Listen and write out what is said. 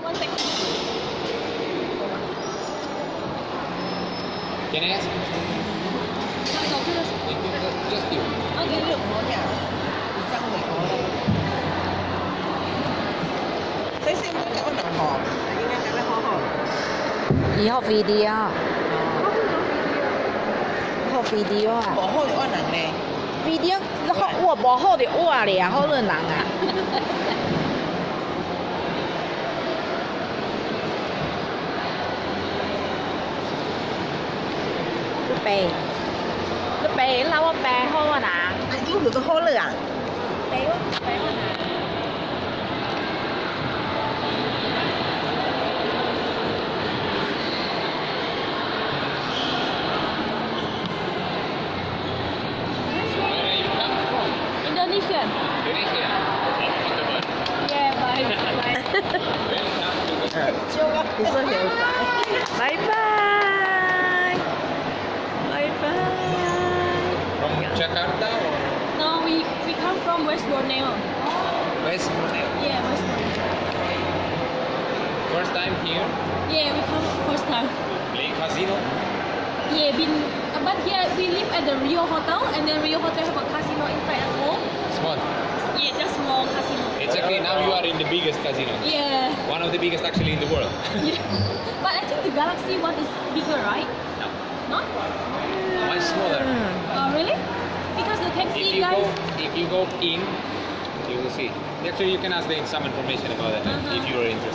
One second. Can I ask? Just you. Okay, look. Thấy xem cái con nào hòm, nhưng em thấy hòm hòm. 以學 video，學 video 啊冇好就可能咧。 ，video 你學畫無好就畫咧，好多人啊。你背，你背，那我背好啊嗱， 啊，英語都好了啊。 背我背好嗱。 Indonesia. Indonesia. Yeah, bye. Bye. 你說有快。 拜拜，拜拜。 From Jakarta or No, we come from West Borneo. West Borneo? Yeah, West Borneo. First time here? Yeah, we come first time. Playing casino? Yeah, but here we live at the Rio Hotel, and then Rio Hotel have a casino inside as well. Small. Yeah, just small casino. It's okay, now you are in the biggest casino. Yeah. One of the biggest actually in the world. Yeah. But I think the Galaxy one is bigger, right? No. Not? Much smaller. Really? Because the taxi guys. If you go in, you will see. Actually, you can ask them some information about it if you are interested.